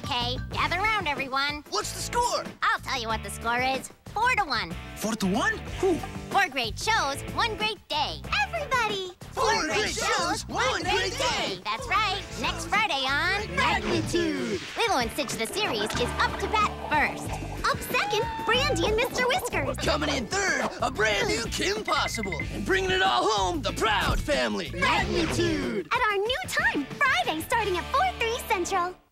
Okay, gather around, everyone. What's the score? I'll tell you what the score is. 4-1. 4-1? Who? 4 great shows, 1 great day. Everybody! 4 great shows, 1 great day! That's right. Next Friday on Magnet-Tude. Lilo and Stitch the series is up to bat first. Up second, Brandy and Mr. Whiskers. Coming in third, a brand new Kim Possible. And bringing it all home, the Proud Family. Magnet-Tude. At our new time, Friday starting at 4/3 Central.